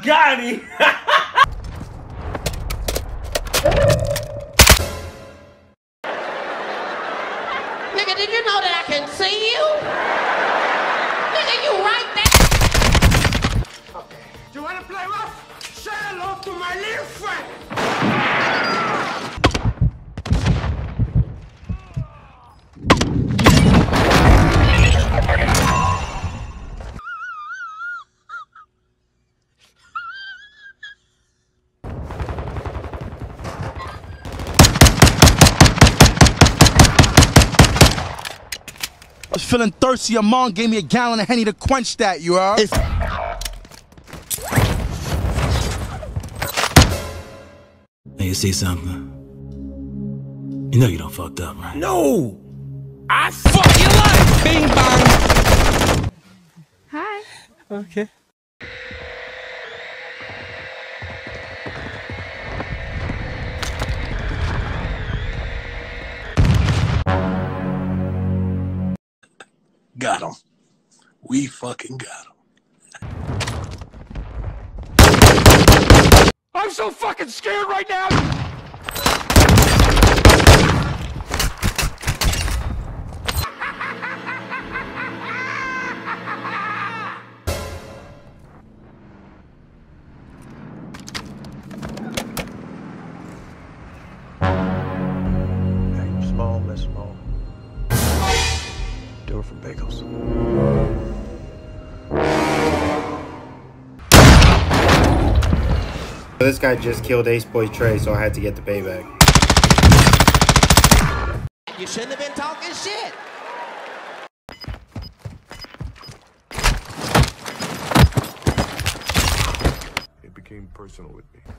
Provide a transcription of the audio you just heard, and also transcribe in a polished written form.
got him. Nigga, did you know that I can see you? Nigga, you right there. Okay. Do you want to play rough? Say hello to my little friend. I was feeling thirsty. Your mom gave me a gallon of Henny to quench that, you heard? Now you see something? You know you done fucked up, right? No, I fuck your life. Bing bang. Hi. Okay. Got him. We fucking got him. I'm so fucking scared right now. Aim small, miss small. Do it for bagels. This guy just killed Ace Boy Trey, so I had to get the payback. You shouldn't have been talking shit. It became personal with me.